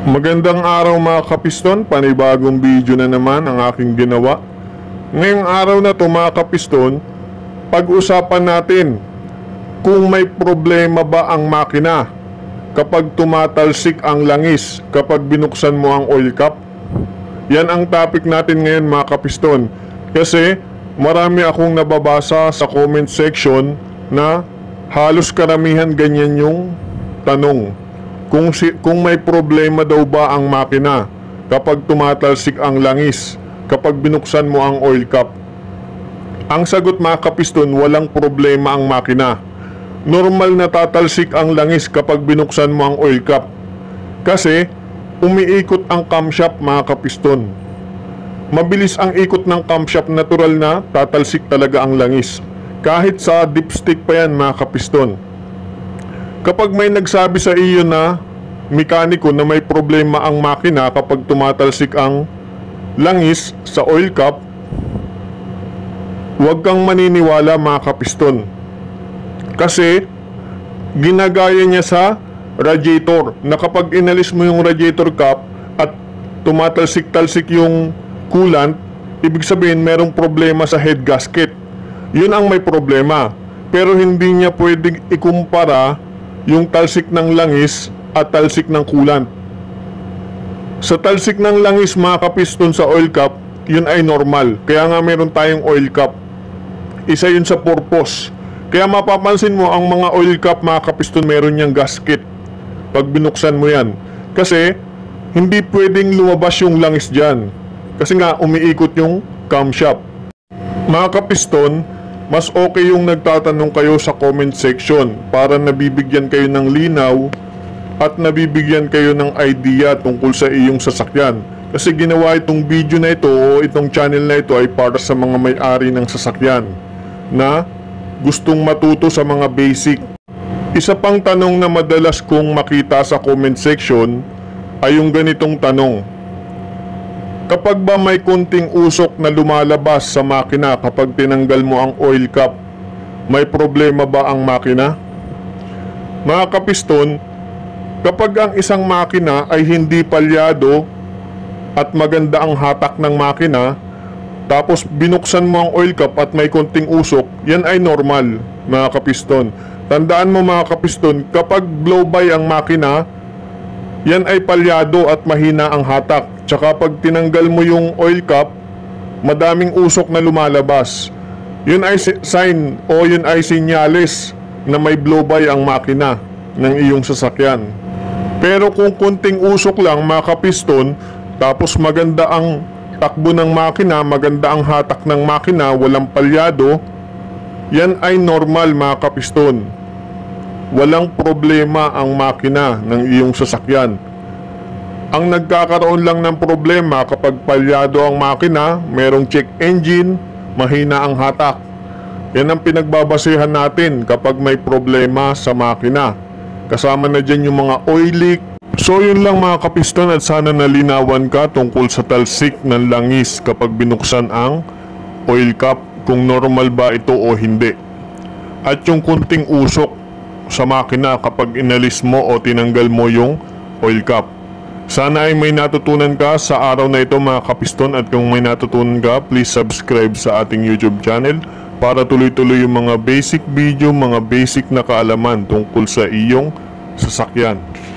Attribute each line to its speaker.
Speaker 1: Magandang araw mga kapiston, panibagong video na naman ang aking ginawa. Ngayong araw na to mga kapiston, pag-usapan natin kung may problema ba ang makina kapag tumatalsik ang langis kapag binuksan mo ang oil cap. Yan ang topic natin ngayon mga kapiston, kasi marami akong nababasa sa comment section na halos karamihan ganyan yung tanong. Kung may problema daw ba ang makina kapag tumatalsik ang langis kapag binuksan mo ang oil cap. Ang sagot mga kapiston, walang problema ang makina. Normal na tatalsik ang langis kapag binuksan mo ang oil cap, kasi umiikot ang camshaft mga kapiston. Mabilis ang ikot ng camshaft, natural na tatalsik talaga ang langis. Kahit sa dipstick pa yan mga kapiston. Kapag may nagsabi sa iyo na mekaniko na may problema ang makina kapag tumatalsik ang langis sa oil cap, huwag kang maniniwala mga kapiston. Kasi ginagaya niya sa radiator, na kapag inalis mo yung radiator cap at tumatalsik-talsik yung coolant, ibig sabihin merong problema sa head gasket. Yun ang may problema. Pero hindi niya pwedeng ikumpara yung talsik ng langis at talsik ng coolant. Sa talsik ng langis mga kapiston sa oil cap, yun ay normal. Kaya nga meron tayong oil cap. Isa yun sa purpose. Kaya mapapansin mo ang mga oil cap mga kapiston, meron niyang gasket pag binuksan mo yan. Kasi hindi pwedeng lumabas yung langis dyan. Kasi nga umiikot yung camshaft. Mga kapiston, mas okay yung nagtatanong kayo sa comment section para nabibigyan kayo ng linaw at nabibigyan kayo ng idea tungkol sa iyong sasakyan. Kasi ginawa itong video na ito o itong channel na ito ay para sa mga may-ari ng sasakyan na gustong matuto sa mga basic. Isa pang tanong na madalas kong makita sa comment section ay yung ganitong tanong: kapag ba may konting usok na lumalabas sa makina kapag tinanggal mo ang oil cap, may problema ba ang makina? Mga kapiston, kapag ang isang makina ay hindi palyado at maganda ang hatak ng makina, tapos binuksan mo ang oil cap at may konting usok, yan ay normal mga kapiston. Tandaan mo mga kapiston, kapag blow-by ang makina, yan ay palyado at mahina ang hatak. Tsaka pag tinanggal mo yung oil cap, madaming usok na lumalabas. Yun ay sign o yun ay senyales na may blow-by ang makina ng iyong sasakyan. Pero kung kunting usok lang mga kapiston, tapos maganda ang takbo ng makina, maganda ang hatak ng makina, walang palyado, yan ay normal mga kapiston. Walang problema ang makina ng iyong sasakyan. Ang nagkakaroon lang ng problema kapag palyado ang makina, merong check engine, mahina ang hatak. Yan ang pinagbabasehan natin kapag may problema sa makina. Kasama na dyan yung mga oil leak. So yun lang mga kapiston, at sana nalinawan ka tungkol sa talsik ng langis kapag binuksan ang oil cap, kung normal ba ito o hindi. At yung kunting usok sa makina kapag inalis mo o tinanggal mo yung oil cap. Sana ay may natutunan ka sa araw na ito mga kapiston, at kung may natutunan ka, please subscribe sa ating YouTube channel para tuloy-tuloy yung mga basic video, mga basic na kaalaman tungkol sa iyong sasakyan.